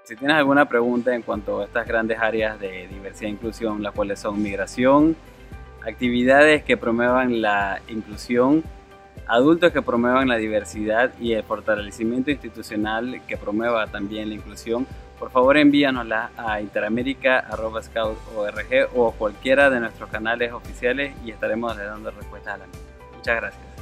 Si tienes alguna pregunta en cuanto a estas grandes áreas de diversidad e inclusión, las cuales son migración, actividades que promuevan la inclusión, adultos que promuevan la diversidad y el fortalecimiento institucional que promueva también la inclusión, por favor envíanosla a interamerica@scout.org o cualquiera de nuestros canales oficiales y estaremos dando respuestas a la misma. Muchas gracias.